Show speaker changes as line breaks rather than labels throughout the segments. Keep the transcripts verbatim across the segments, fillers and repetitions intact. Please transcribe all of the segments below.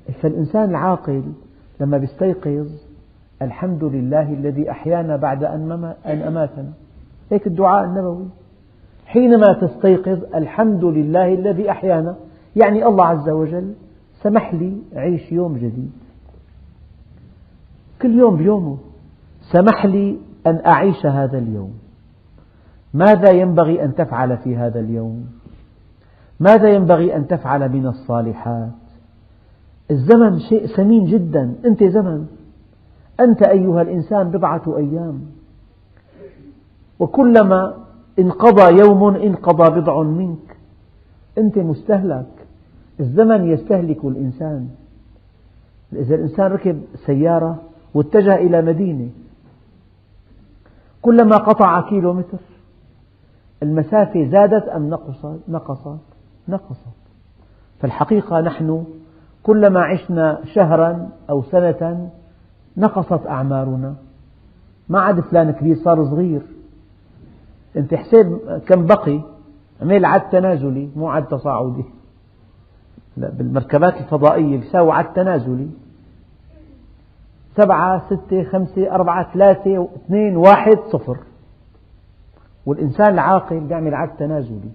فالإنسان العاقل لما يستيقظ الحمد لله الذي أحيانا بعد أن أماتنا، هيك الدعاء النبوي. حينما تستيقظ الحمد لله الذي أحيانا، يعني الله عز وجل سمح لي أعيش يوم جديد، كل يوم بيومه سمح لي أن أعيش هذا اليوم. ماذا ينبغي أن تفعل في هذا اليوم؟ ماذا ينبغي أن تفعل من الصالحات؟ الزمن شيء ثمين جدا، أنت زمن، أنت أيها الإنسان بضعة أيام، وكلما انقضى يوم انقضى بضع منك، أنت مستهلك. الزمن يستهلك الإنسان. إذا الإنسان ركب سيارة واتجه إلى مدينة، كلما قطع كيلو متر المسافة زادت أم نقصت؟ نقصت نقصت. فالحقيقة نحن كلما عشنا شهرا أو سنة نقصت أعمارنا، ما عاد فلان كبير صار صغير. أنت حسب كم بقي، عمل عد تنازلي مو عد تصاعدي. بالمركبات الفضائية بيساوي عد تنازلي، سبعة ستة خمسة أربعة ثلاثة اثنين واحد صفر. والإنسان العاقل بيعمل عد تنازلي.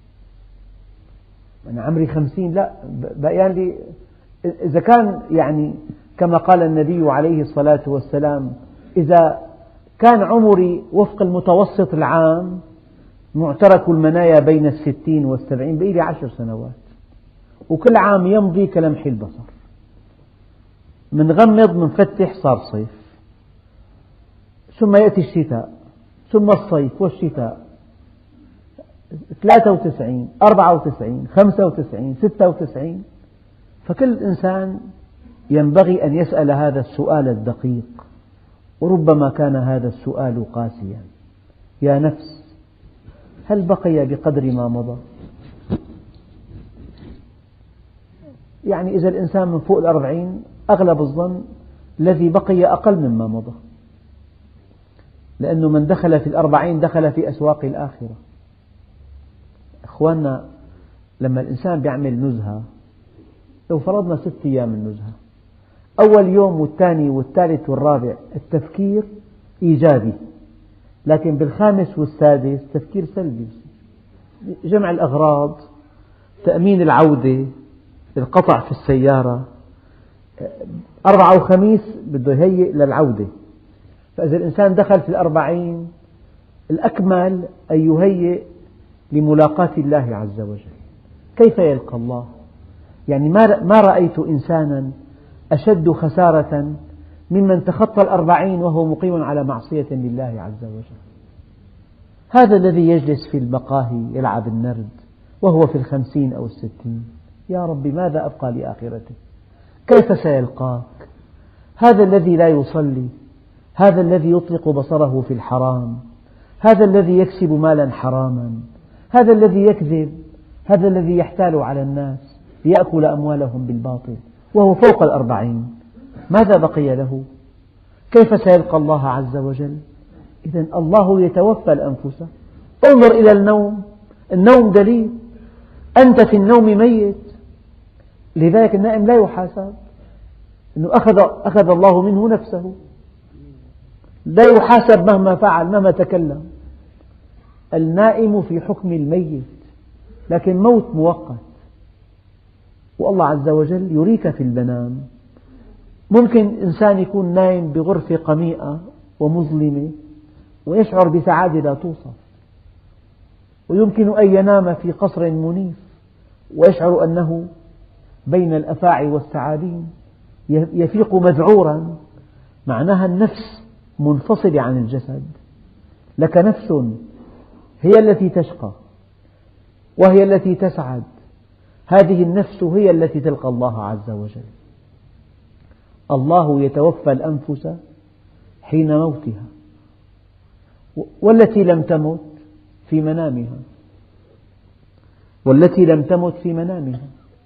أنا عمري خمسين، لا بقيان لي، إذا كان يعني كما قال النبي عليه الصلاة والسلام إذا كان عمري وفق المتوسط العام معترك المنايا بين الستين والسبعين، بقي لي عشر سنوات، وكل عام يمضي كلمح البصر، منغمض منفتح صار صيف، ثم يأتي الشتاء، ثم الصيف والشتاء، ثلاثة وتسعين أربعة وتسعين خمسة وتسعين ستة وتسعين. فكل إنسان ينبغي أن يسأل هذا السؤال الدقيق، وربما كان هذا السؤال قاسيا: يا نفس، هل بقي بقدر ما مضى؟ يعني إذا الإنسان من فوق الأربعين أغلب الظن الذي بقي أقل مما مضى، لأنه من دخل في الأربعين دخل في أسواق الآخرة. أخواننا، لما الإنسان يعمل نزهة، لو فرضنا ست أيام النزهة، أول يوم والثاني والثالث والرابع التفكير إيجابي، لكن بالخامس والسادس تفكير سلبي، جمع الأغراض، تأمين العودة، القطع في السيارة، أربعة وخميس بده يهيئ للعودة. فإذا الإنسان دخل في الأربعين الأكمل أن يهيئ لملاقاة الله عز وجل. كيف يلقى الله؟ يعني ما رأيت إنسانا أشد خسارة ممن تخطى الأربعين وهو مقيم على معصية لله عز وجل. هذا الذي يجلس في المقاهي يلعب النرد وهو في الخمسين أو الستين، يا رب ماذا أبقى لآخرته؟ كيف سيلقاك؟ هذا الذي لا يصلي، هذا الذي يطلق بصره في الحرام، هذا الذي يكسب مالا حراما، هذا الذي يكذب، هذا الذي يحتال على الناس ليأكل أموالهم بالباطل وهو فوق الأربعين، ماذا بقي له؟ كيف سيلقى الله عز وجل؟ إذن الله يتوفى الأنفس. انظر إلى النوم، النوم دليل، أنت في النوم ميت، لذلك النائم لا يحاسب، إنه أخذ, أخذ الله منه نفسه، لا يحاسب مهما فعل مهما تكلم. النائم في حكم الميت، لكن موت مؤقت. والله عز وجل يريك في المنام. ممكن إنسان يكون نايم بغرفة قميئة ومظلمة ويشعر بسعادة لا توصف، ويمكن أن ينام في قصر منيف ويشعر أنه بين الأفاعي والثعابين، يفيق مذعورا. معناها النفس منفصلة عن الجسد. لك نفس هي التي تشقى وهي التي تسعد، هذه النفس هي التي تلقى الله عز وجل. الله يتوفى الأنفس حين موتها، والتي لم تمت في منامها، والتي لم تمت في منامها.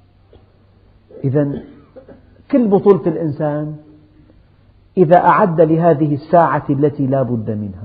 إذن كل بطولة الإنسان إذا أعد لهذه الساعة التي لا بد منها.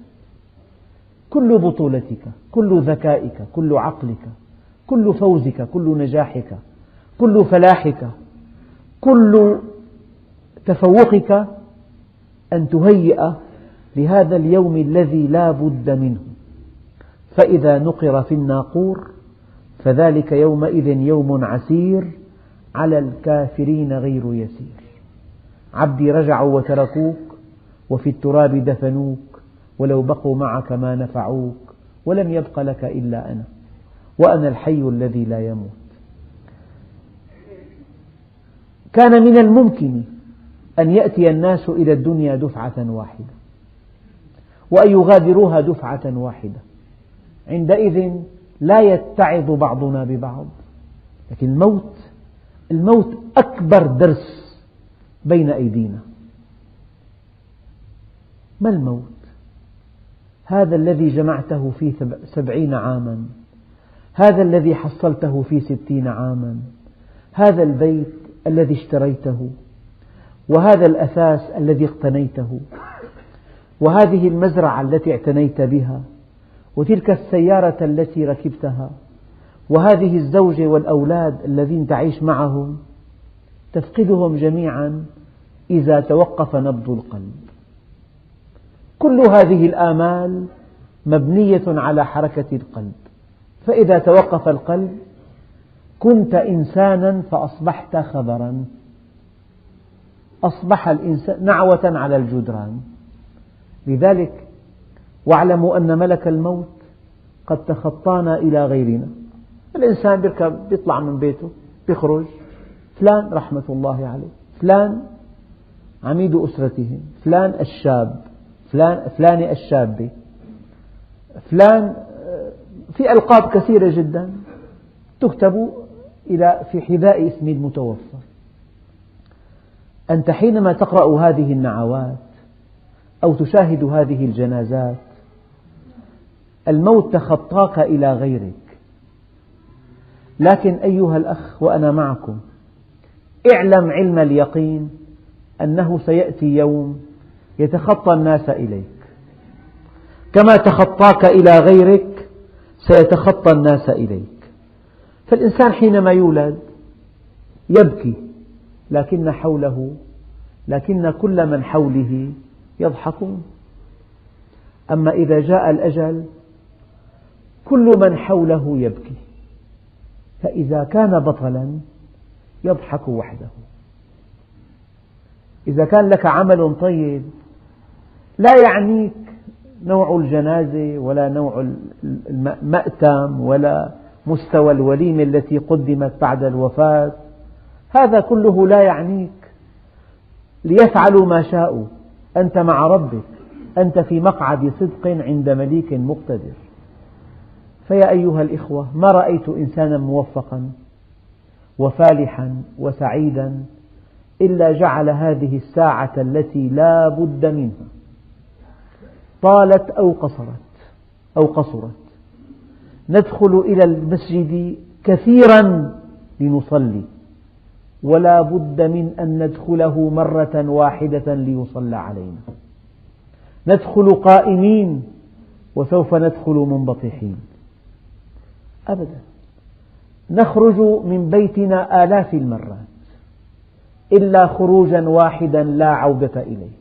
كل بطولتك، كل ذكائك، كل عقلك، كل فوزك، كل نجاحك، كل فلاحك، كل تفوقك أن تهيئ لهذا اليوم الذي لا بد منه، فإذا نقر في الناقور فذلك يومئذ يوم عسير على الكافرين غير يسير. عبدي رجعوا وتركوك وفي التراب دفنوك، ولو بقوا معك ما نفعوك، ولم يبق لك إلا أنا، وأنا الحي الذي لا يموت. كان من الممكن أن يأتي الناس إلى الدنيا دفعة واحدة، وأن يغادروها دفعة واحدة، عندئذ لا يتعظ بعضنا ببعض. لكن الموت الموت أكبر درس بين أيدينا. ما الموت؟ هذا الذي جمعته في سبعين عاما، هذا الذي حصلته في ستين عاما، هذا البيت الذي اشتريته، وهذا الأثاث الذي اقتنيته، وهذه المزرعة التي اعتنيت بها، وتلك السيارة التي ركبتها، وهذه الزوجة والأولاد الذين تعيش معهم، تفقدهم جميعا إذا توقف نبض القلب. كل هذه الآمال مبنية على حركة القلب، فإذا توقف القلب كنت إنسانا فأصبحت خبرا، أصبح الإنسان نعوة على الجدران. لذلك واعلموا أن ملك الموت قد تخطانا إلى غيرنا. الإنسان بيركب بيطلع من بيته بيخرج، فلان رحمة الله عليه، فلان عميد أسرتهم، فلان الشاب، فلان فلانة الشابة، فلان، في ألقاب كثيرة جدا تكتب إلى في حذاء اسم المتوفى. أنت حينما تقرأ هذه النعوات أو تشاهد هذه الجنازات، الموت تخطاك إلى غيرك. لكن أيها الأخ وأنا معكم، اعلم علم اليقين أنه سيأتي يوم يتخطى الناس إليك، كما تخطاك إلى غيرك سيتخطى الناس إليك. فالإنسان حينما يولد يبكي، لكن حوله لكن كل من حوله يضحكون. أما إذا جاء الأجل كل من حوله يبكي، فإذا كان بطلا يضحك وحده. إذا كان لك عمل طيب لا يعنيك نوع الجنازة ولا نوع المأتم ولا مستوى الوليمة التي قدمت بعد الوفاة، هذا كله لا يعنيك. ليفعلوا ما شاءوا، أنت مع ربك، أنت في مقعد صدق عند مليك مقتدر. فيا أيها الإخوة، ما رأيت إنسانا موفقا وفالحا وسعيدا إلا جعل هذه الساعة التي لا بد منها، طالت أو قصرت أو قصرت، ندخل إلى المسجد كثيرا لنصلي، ولا بد من أن ندخله مرة واحدة ليصلى علينا. ندخل قائمين وسوف ندخل منبطحين أبدا. نخرج من بيتنا آلاف المرات إلا خروجا واحدا لا عودة إليه.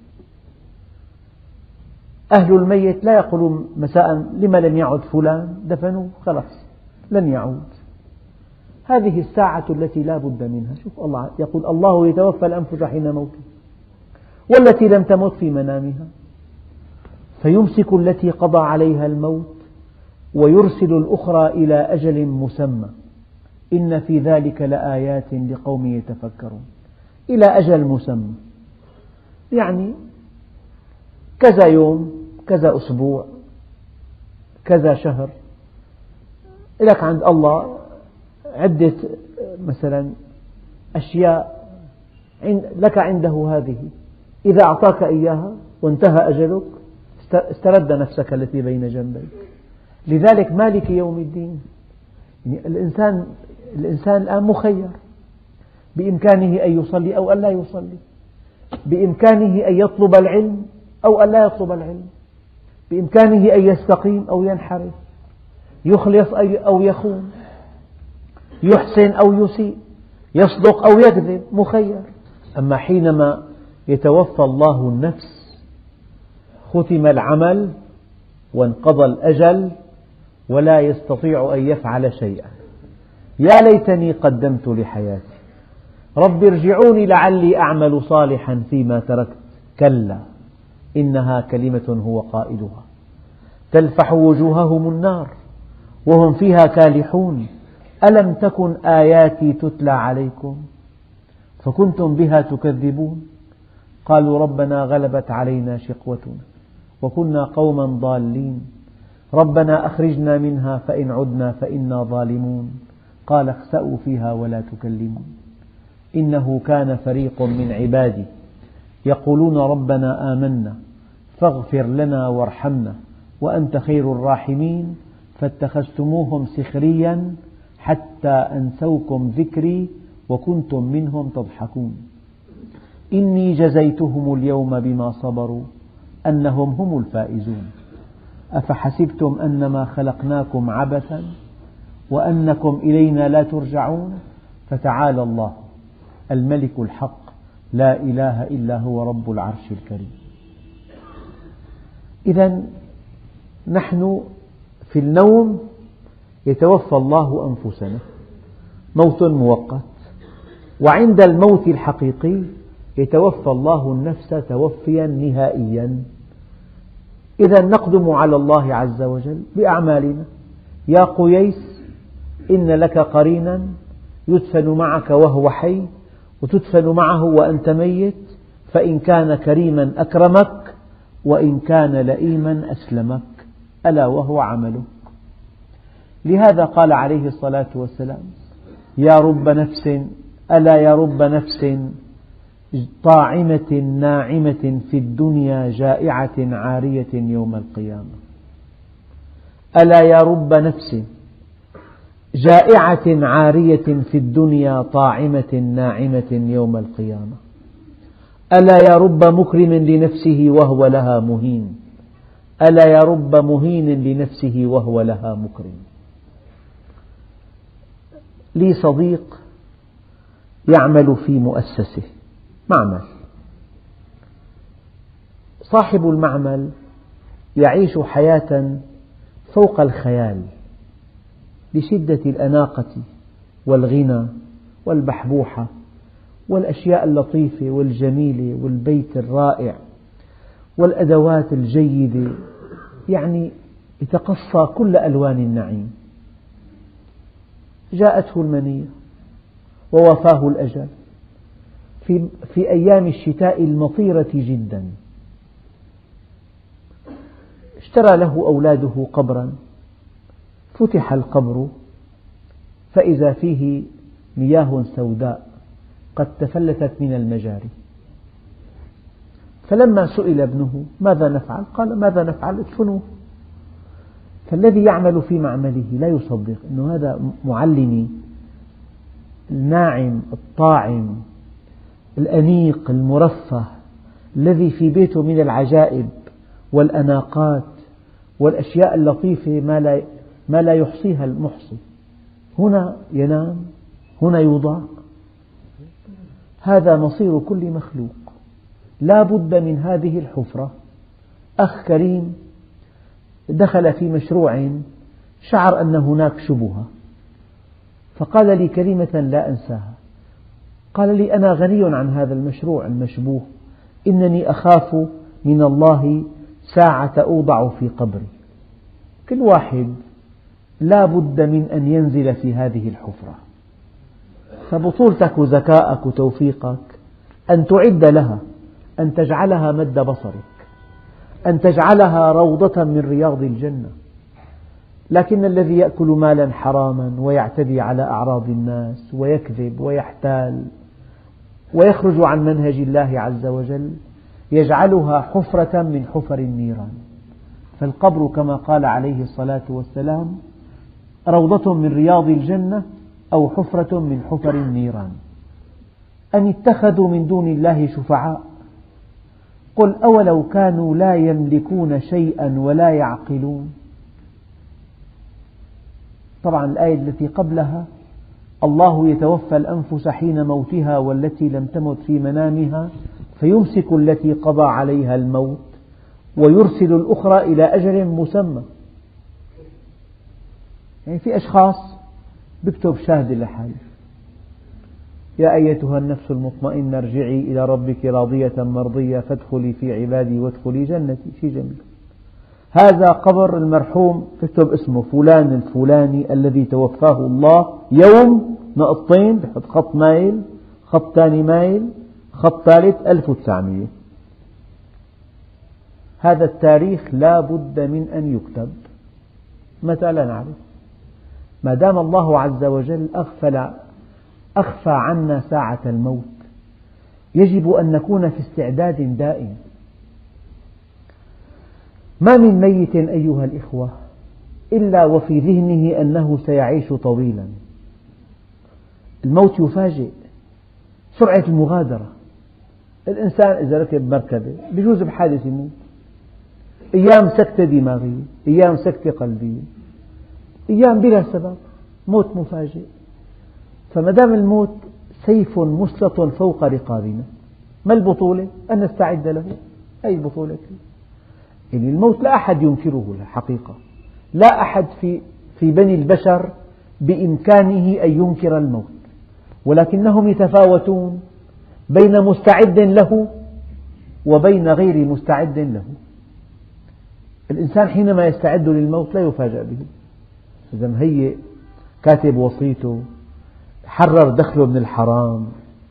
أهل الميت لا يقولون مساء لما لم يعد فلان، دفنوه خلاص لن يعود. هذه الساعة التي لا بد منها. شوف الله يقول: الله يتوفى الأنفس حين موتها والتي لم تمت في منامها فيمسك التي قضى عليها الموت ويرسل الأخرى إلى أجل مسمى إن في ذلك لآيات لقوم يتفكرون. إلى أجل مسمى يعني كذا يوم، كذا أسبوع، كذا شهر. لك عند الله عدة مثلا أشياء لك عنده هذه، إذا أعطاك إياها وانتهى أجلك استرد نفسك التي بين جنبيك. لذلك مالك يوم الدين. يعني الإنسان الإنسان الآن مخير، بإمكانه أن يصلي أو أن لا يصلي، بإمكانه أن يطلب العلم أو أن لا يطلب العلم، بإمكانه أن يستقيم أو ينحرف، يخلص أو يخون، يحسن أو يسيء. يصدق أو يكذب مخير. أما حينما يتوفى الله النفس ختم العمل وانقضى الأجل ولا يستطيع أن يفعل شيئا. يا ليتني قدمت لحياتي رب ارجعوني لعلي أعمل صالحا فيما تركت كلا إنها كلمة هو قائلها تلفح وجوههم النار وهم فيها كالحون ألم تكن آياتي تتلى عليكم فكنتم بها تكذبون قالوا ربنا غلبت علينا شقوتنا وكنا قوما ضالين ربنا أخرجنا منها فإن عدنا فإنا ظالمون قال اخسأوا فيها ولا تكلمون إنه كان فريق من عبادي يقولون ربنا آمنا فاغفر لنا وارحمنا وأنت خير الراحمين فاتخذتموهم سخريا حتى أنسوكم ذكري وكنتم منهم تضحكون إني جزيتهم اليوم بما صبروا أنهم هم الفائزون أفحسبتم أنما خلقناكم عبثا وأنكم إلينا لا ترجعون فتعالى الله الملك الحق لا إله إلا هو رب العرش الكريم. إذن نحن في النوم يتوفى الله أنفسنا موت مؤقت، وعند الموت الحقيقي يتوفى الله النفس توفيا نهائيا. إذا نقدم على الله عز وجل بأعمالنا. يا قيس إن لك قرينا يدفن معك وهو حي وتدفن معه وأنت ميت فإن كان كريما أكرمك وإن كان لئيما أسلمك ألا وهو عملك. لهذا قال عليه الصلاة والسلام يا رب نفس ألا يا رب نفس طاعمة ناعمة في الدنيا جائعة عارية يوم القيامة. ألا يا رب نفس جائعة عارية في الدنيا طاعمة ناعمة يوم القيامة. ألا يا رب مكرم لنفسه وهو لها مهين. ألا يا رب مهين لنفسه وهو لها مكرم. لي صديق يعمل في مؤسسة معمل، صاحب المعمل يعيش حياة فوق الخيال لشدة الأناقة والغنى والبحبوحة والأشياء اللطيفة والجميلة والبيت الرائع والأدوات الجيدة، يعني يتقصى كل ألوان النعيم. جاءته المنية ووفاه الأجل في, في أيام الشتاء المطيرة جدا. اشترى له أولاده قبرا، فتح القبر فإذا فيه مياه سوداء قد تفلتت من المجاري. فلما سئل ابنه ماذا نفعل؟ قال ماذا نفعل؟ ادفنوه. فالذي يعمل في معمله لا يصدق أن هذا معلمي الناعم الطاعم الأنيق المرفه الذي في بيته من العجائب والأناقات والأشياء اللطيفة ما لا ما لا يحصيها المحصي، هنا ينام هنا يوضع. هذا مصير كل مخلوق، لا بد من هذه الحفرة. أخ كريم دخل في مشروع شعر أن هناك شبهة فقال لي كلمة لا أنساها، قال لي أنا غني عن هذا المشروع المشبوه، إنني أخاف من الله ساعة أوضع في قبري. كل واحد لا بد من أن ينزل في هذه الحفرة، فبطولتك وذكاءك وتوفيقك أن تعد لها، أن تجعلها مد بصرك، أن تجعلها روضة من رياض الجنة. لكن الذي يأكل مالا حراما ويعتدي على أعراض الناس ويكذب ويحتال ويخرج عن منهج الله عز وجل يجعلها حفرة من حفر النيران. فالقبر كما قال عليه الصلاة والسلام روضة من رياض الجنة أو حفرة من حفر النيران. أن اتخذوا من دون الله شفعاء قل أولو كانوا لا يملكون شيئا ولا يعقلون. طبعا الآية التي قبلها الله يتوفى الأنفس حين موتها والتي لم تمت في منامها فيمسك التي قضى عليها الموت ويرسل الأخرى إلى أجل مسمى. يعني في أشخاص بيكتب شهادة لحاله: يا أيتها النفس المطمئنة ارجعي إلى ربك راضية مرضية فادخلي في عبادي وادخلي جنتي. شيء جميل. هذا قبر المرحوم، تكتب اسمه فلان الفلاني الذي توفاه الله يوم نقطتين، بحط خط مايل، خط ثاني مايل، خط ثالث ألف وتسعمئة. هذا التاريخ لا بد من أن يكتب. متى لا نعرف. ما دام الله عز وجل أغفل أخفى عنا ساعة الموت يجب أن نكون في استعداد دائم. ما من ميت أيها الإخوة إلا وفي ذهنه أنه سيعيش طويلا. الموت يفاجئ. سرعة المغادرة. الإنسان إذا ركب مركبة بجوز بحادث يموت، أيام سكتة دماغية، أيام سكتة قلبية، أيام بلا سبب، موت مفاجئ. فما دام الموت سيف مسلط فوق رقابنا، ما البطولة؟ أن نستعد له. أي البطولة؟ يعني الموت لا أحد ينكره الحقيقة، لا أحد في في بني البشر بإمكانه أن ينكر الموت، ولكنهم يتفاوتون بين مستعد له وبين غير مستعد له. الإنسان حينما يستعد للموت لا يفاجأ به. إذا مهيئ، كاتب وصيته، حرر دخله من الحرام،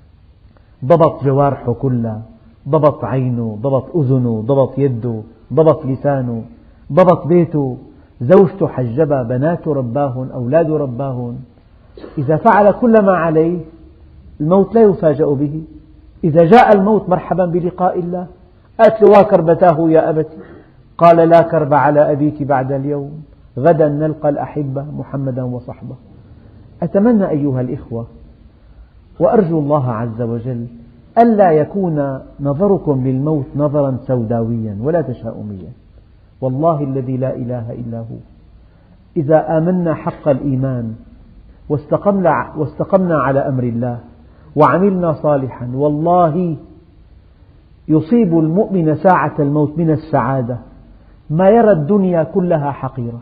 ضبط جوارحه كلها، ضبط عينه، ضبط أذنه، ضبط يده، ضبط لسانه، ضبط بيته، زوجته حجبها، بناته رباهن، أولاده رباهن. إذا فعل كل ما عليه الموت لا يفاجأ به. إذا جاء الموت مرحبا بلقاء الله. قالت له: وكربتاه يا أبتي. قال: لا كرب على أبيك بعد اليوم، غدا نلقى الأحبة محمدا وصحبه. أتمنى أيها الإخوة وأرجو الله عز وجل ألا يكون نظركم للموت نظرا سوداويا ولا تشاؤميا. والله الذي لا إله إلا هو إذا آمنا حق الإيمان واستقمنا, واستقمنا على أمر الله وعملنا صالحا، والله يصيب المؤمن ساعة الموت من السعادة ما يرى الدنيا كلها حقيرة.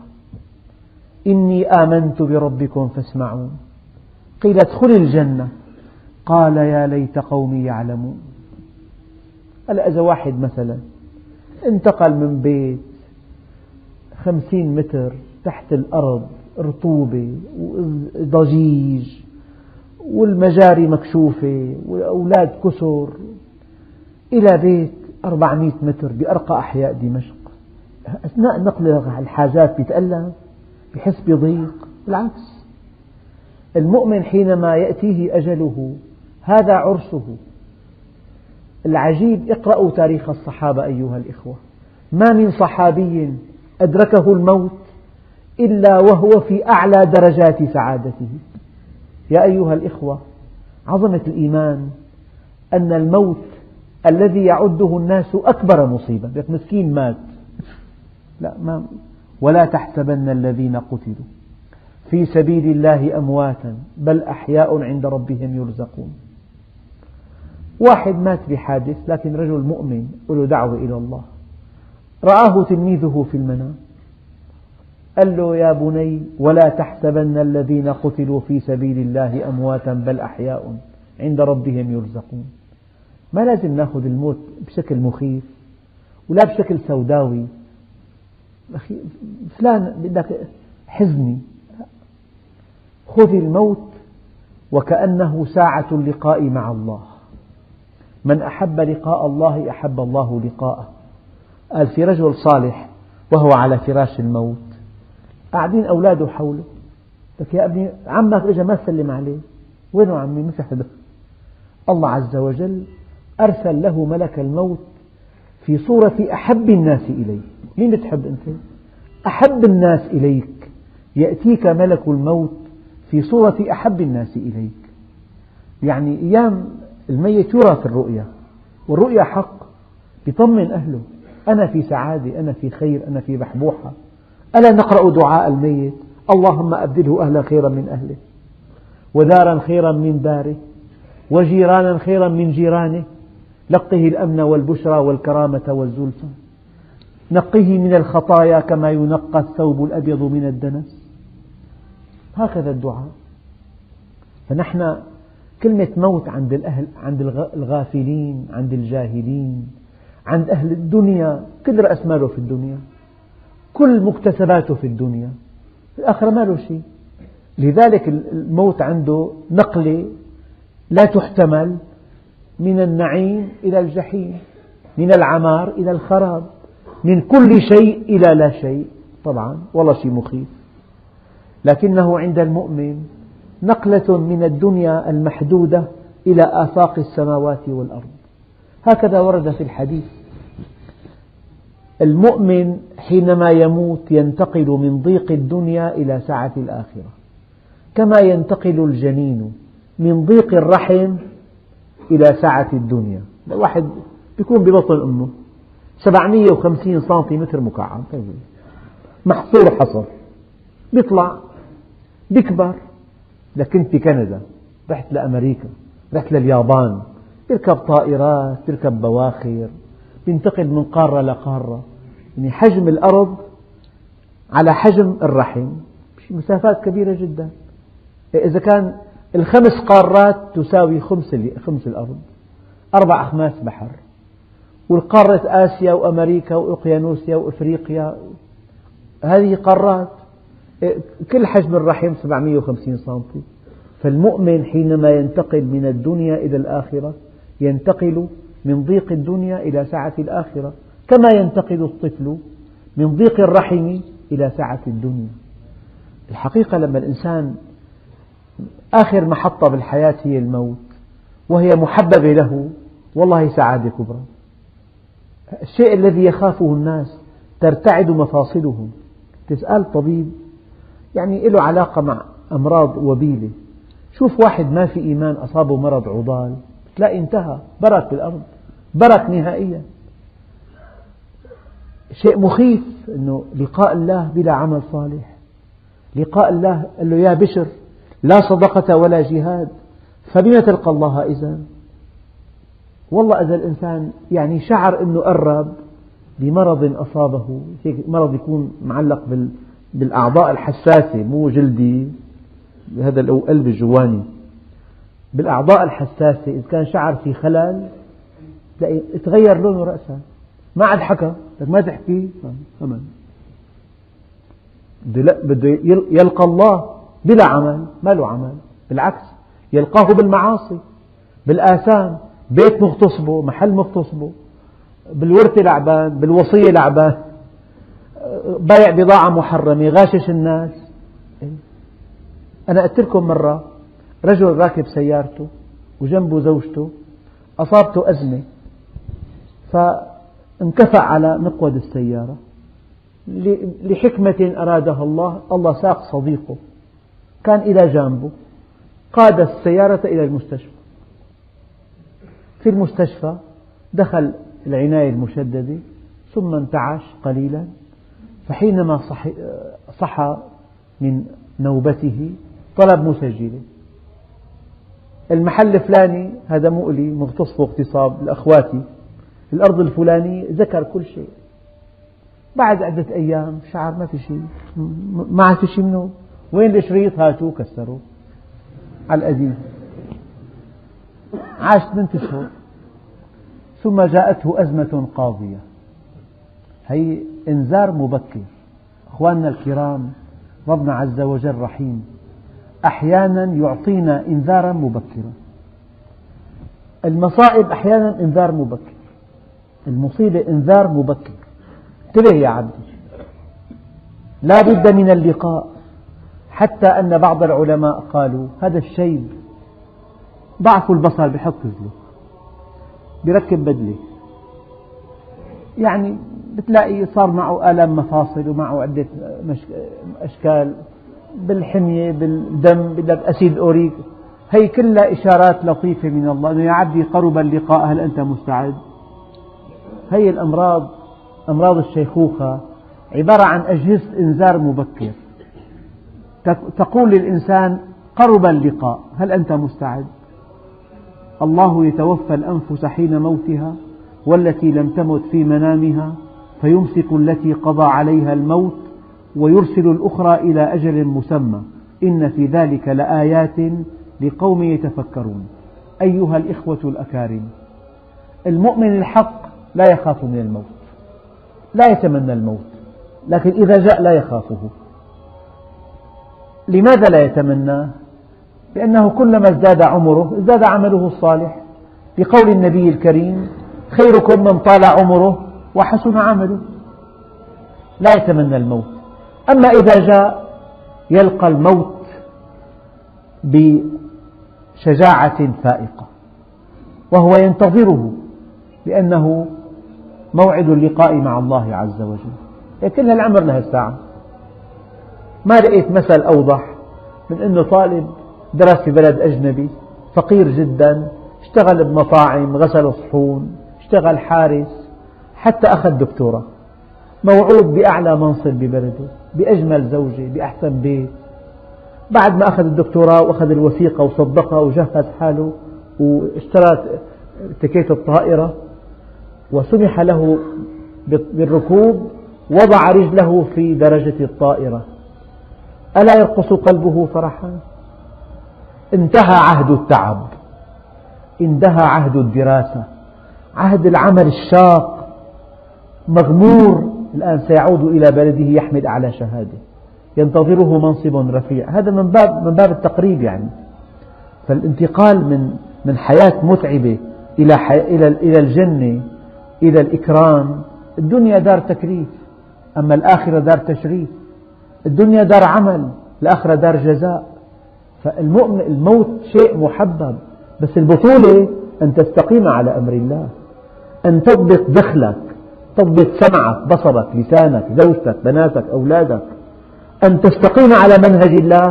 إني آمنت بربكم فاسمعون. قيل: ادخل الجنة. قال: يا ليت قومي يعلمون. هلا إذا واحد مثلا انتقل من بيت خمسين متر تحت الأرض، رطوبة وضجيج والمجاري مكشوفة والأولاد كسر، إلى بيت أربعمئة متر بأرقى أحياء دمشق، أثناء نقل الحاجات بيتألم، بيحس بضيق. بالعكس، المؤمن حينما يأتيه أجله هذا عرسه. العجيب، اقرأوا تاريخ الصحابة أيها الإخوة، ما من صحابي أدركه الموت إلا وهو في أعلى درجات سعادته. يا أيها الإخوة، عظمة الإيمان أن الموت الذي يعده الناس أكبر مصيبة. مسكين مات، لا ما ولا تحسبن الذين قتلوا في سبيل الله أمواتا بل أحياء عند ربهم يرزقون. واحد مات بحادث لكن رجل مؤمن وله دعوة إلى الله، رآه تلميذه في المنام قال له: يا بني ولا تحسبن الذين قتلوا في سبيل الله أمواتا بل أحياء عند ربهم يرزقون. ما لازم نأخذ الموت بشكل مخيف ولا بشكل سوداوي. أخي فلان بدك حزني، خذ الموت وكأنه ساعة اللقاء مع الله. من أحب لقاء الله أحب الله لقاءه. قال في رجل صالح وهو على فراش الموت، قاعدين أولاده حوله، لك يا ابني عمك إجا ما سلم عليه، وينه عمي؟ ما في حدا. الله عز وجل أرسل له ملك الموت في صورة أحب الناس إليه. مين بتحب أنت؟ أحب الناس إليك يأتيك ملك الموت في صورة أحب الناس إليك. يعني أيام الميت يرى في الرؤيا، والرؤيا حق، يطمن أهله: أنا في سعادة، أنا في خير، أنا في بحبوحة. ألا نقرأ دعاء الميت: اللهم أبدله أهلا خيرا من أهله. ودارا خيرا من داره وجيرانا خيرا من جيرانه، لقه الأمن والبشرى والكرامة والزلفى، نقه من الخطايا كما ينقى الثوب الأبيض من الدنس. هكذا الدعاء. فنحن كلمة موت عند الأهل، عند الغافلين، عند الجاهلين، عند أهل الدنيا، كل رأس ماله في الدنيا، كل مكتسباته في الدنيا، في الآخرة ما له شيء. لذلك الموت عنده نقلة لا تحتمل، من النعيم إلى الجحيم، من العمار إلى الخراب، من كل شيء إلى لا شيء. طبعا والله شيء مخيف، لكنه عند المؤمن نقلة من الدنيا المحدودة إلى آفاق السماوات والأرض. هكذا ورد في الحديث: المؤمن حينما يموت ينتقل من ضيق الدنيا إلى سعة الآخرة، كما ينتقل الجنين من ضيق الرحم إلى سعة الدنيا. واحد يكون ببطن أمه سبعمئة وخمسين سنتيمتر مكعب محصور حصر، بيطلع بيكبر. لكنت في كندا، رحت لأمريكا، رحت لليابان، بيركب طائرات، بيركب بواخر، بينتقل من قارة لقارة. يعني حجم الأرض على حجم الرحم، مسافات كبيرة جدا. إذا كان الخمس قارات تساوي خمس خمس الأرض، أربع أخماس بحر، والقارة آسيا وأمريكا وأوقيانوسيا وأفريقيا، هذه قارات، كل حجم الرحم سبعمئة وخمسين سنتي. فالمؤمن حينما ينتقل من الدنيا إلى الآخرة ينتقل من ضيق الدنيا إلى سعة الآخرة، كما ينتقل الطفل من ضيق الرحم إلى سعة الدنيا. الحقيقة لما الإنسان آخر محطة بالحياة هي الموت وهي محببة له، والله سعادة كبرى. الشيء الذي يخافه الناس ترتعد مفاصلهم. تسأل طبيب يعني له علاقة مع أمراض وبيلة، شوف واحد ما في إيمان أصابه مرض عضال، تلاقي انتهى، برك بالأرض، برك نهائيا. شيء مخيف أنه لقاء الله بلا عمل صالح. لقاء الله قال له: يا بشر لا صدقة ولا جهاد فبما تلقى الله إذن. والله إذا الإنسان يعني شعر أنه قرب بمرض أصابه، مرض يكون معلق بالأعضاء الحساسة، مو جلدي، هذا القلب الجواني، بالأعضاء الحساسة، إذا كان شعر في خلل تغير لونه رأسا، ما عاد حكى، ما تحكي أمن، بده يلقى الله بلا عمل، ما له عمل، بالعكس يلقاه بالمعاصي، بالآثام، بيت مغتصبه، محل مغتصبه، بالورثة لعبان، بالوصية لعبان، بايع بضاعة محرمة، غاشش الناس. أنا قلت لكم مرة رجل راكب سيارته وجنبه زوجته، أصابته أزمة فانكفأ على مقود السيارة، لحكمة أرادها الله، الله ساق صديقه كان إلى جانبه، قاد السيارة إلى المستشفى. في المستشفى دخل العناية المشددة ثم انتعش قليلا، فحينما صحي, صحى من نوبته طلب مسجله، المحل الفلاني هذا مؤلي مغتصب واغتصاب لأخواتي، الأرض الفلانية، ذكر كل شيء. بعد عدة أيام شعر ما في شيء، ما عاد في شيء منه، وين الشريط؟ هاتوه كسروه على القديم. عاش ثمانية أشهر ثم جاءته أزمة قاضية. هي إنذار مبكر. أخواننا الكرام، ربنا عز وجل رحيم، أحيانا يعطينا إنذارا مبكرا. المصائب أحيانا إنذار مبكر، المصيبة إنذار مبكر. انتبه يا عبدي، لا بد من اللقاء. حتى أن بعض العلماء قالوا هذا الشيب ضعف البصر بحط له، بركب بدلة، يعني بتلاقي صار معه آلام مفاصل ومعه عدة أشكال، بالحمية بالدم، بدك أسيد أوريك، هي كلها إشارات لطيفة من الله أنه يا عبدي قرب اللقاء، هل أنت مستعد؟ هي الأمراض، أمراض الشيخوخة عبارة عن أجهزة إنذار مبكر، تقول للإنسان قرب اللقاء، هل أنت مستعد؟ الله يتوفى الأنفس حين موتها والتي لم تمت في منامها فيمسك التي قضى عليها الموت ويرسل الأخرى إلى أجل مسمى إن في ذلك لآيات لقوم يتفكرون. أيها الإخوة الأكارم، المؤمن الحق لا يخاف من الموت، لا يتمنى الموت، لكن إذا جاء لا يخافه. لماذا لا يتمناه؟ لأنه كلما ازداد عمره ازداد عمله الصالح، بقول النبي الكريم: خيركم من طال عمره وحسن عمله. لا يتمنى الموت. أما إذا جاء يلقى الموت بشجاعة فائقة وهو ينتظره، لأنه موعد اللقاء مع الله عز وجل. كل هالعمر لها الساعة. ما لقيت مثل أوضح من أنه طالب درس في بلد أجنبي فقير جدا، اشتغل بمطاعم، غسل صحون، اشتغل حارس، حتى أخذ دكتوراه، موعود بأعلى منصب ببلده، بأجمل زوجة، بأحسن بيت. بعد ما أخذ الدكتوراه وأخذ الوثيقة وصدقها وجهز حاله واشترى تكيت الطائرة وسمح له بالركوب، وضع رجله في درجة الطائرة، ألا يرقص قلبه فرحا؟ انتهى عهد التعب، انتهى عهد الدراسة، عهد العمل الشاق، مغمور، الآن سيعود إلى بلده يحمل أعلى شهادة، ينتظره منصب رفيع. هذا من باب من باب التقريب يعني. فالانتقال من من حياة متعبة إلى إلى إلى الجنة، إلى الإكرام. الدنيا دار تكليف، أما الآخرة دار تشريف. الدنيا دار عمل، الآخرة دار جزاء. فالمؤمن الموت شيء محبب، بس البطولة أن تستقيم على أمر الله، أن تضبط دخلك، تضبط سمعك، بصرك، لسانك، زوجتك، بناتك، أولادك، أن تستقيم على منهج الله،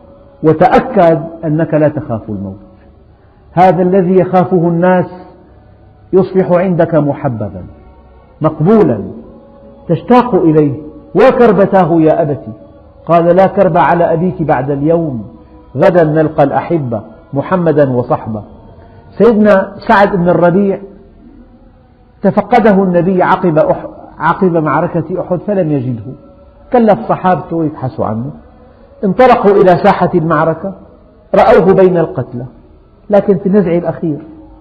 وتأكد أنك لا تخاف الموت. هذا الذي يخافه الناس يصبح عندك محببا مقبولا تشتاق إليه. وكربتاه يا أبتي، قال: لا كرب على أبيك بعد اليوم، غدا نلقى الأحبة محمدا وصحبه. سيدنا سعد بن الربيع تفقده النبي عقب, أح... عقب معركة أحد فلم يجده، كلف صحابته يبحثوا عنه، انطلقوا إلى ساحة المعركة، رأوه بين القتلى، لكن في النزع الأخير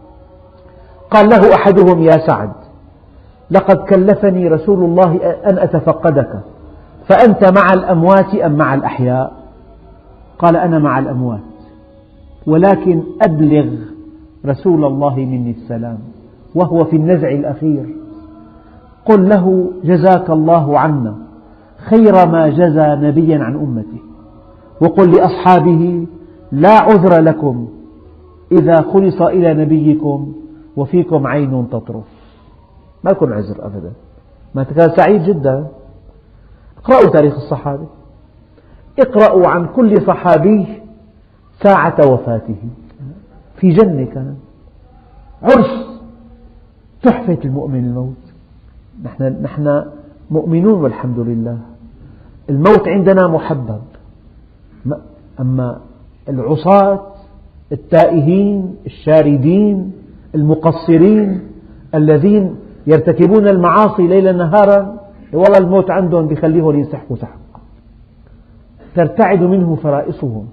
قال له أحدهم: يا سعد، لقد كلفني رسول الله أن أتفقدك، فأنت مع الأموات أم مع الأحياء؟ قال: أنا مع الأموات، ولكن أبلغ رسول الله مني السلام، وهو في النزع الأخير. قل له: جزاك الله عنا خير ما جزى نبيا عن أمته، وقل لأصحابه: لا عذر لكم إذا خلص إلى نبيكم وفيكم عين تطرف. ما لكم عذر أبدا، ما كان سعيد جدا. اقرأوا تاريخ الصحابة، اقرأوا عن كل صحابي ساعة وفاته، في جنة كان، عرس، تحفة المؤمن الموت. نحن, نحن مؤمنون والحمد لله. الموت عندنا محبب، أما العصاة التائهين الشاردين المقصرين الذين يرتكبون المعاصي ليلا نهارا، والله الموت عندهم بيخليهم ينسحقوا سحق، ترتعد منه فرائصهم.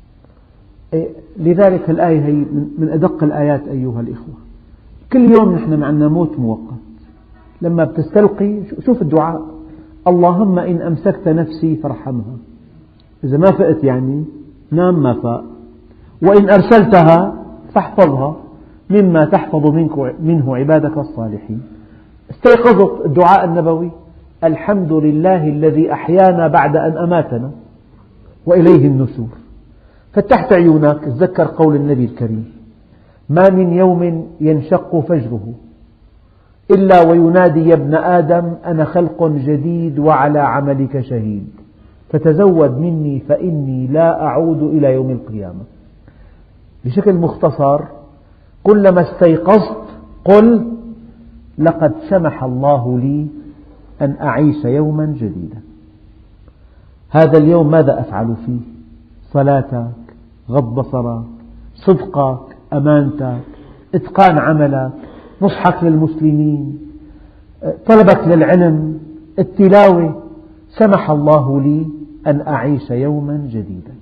لذلك الآية هي من أدق الآيات أيها الإخوة. كل يوم نحن معنا موت مؤقت. لما بتستلقي شوف الدعاء: اللهم إن أمسكت نفسي فارحمها، إذا ما فقت يعني نام ما فاق، وإن أرسلتها فاحفظها مما تحفظ منه عبادك الصالحين. استيقظت الدعاء النبوي: الحمد لله الذي أحيانا بعد أن أماتنا وإليه النشور. فتحت عيونك تذكر قول النبي الكريم: ما من يوم ينشق فجره إلا وينادي يا ابن آدم أنا خلق جديد وعلى عملك شهيد، فتزود مني فإني لا أعود إلى يوم القيامة. بشكل مختصر، كلما استيقظت قل: لقد سمح الله لي أن أعيش يوما جديدا. هذا اليوم ماذا أفعل فيه؟ صلاتك، غض بصرك، صدقك، أمانتك، إتقان عملك، نصحك للمسلمين، طلبك للعلم، التلاوة، سمح الله لي أن أعيش يوما جديدا.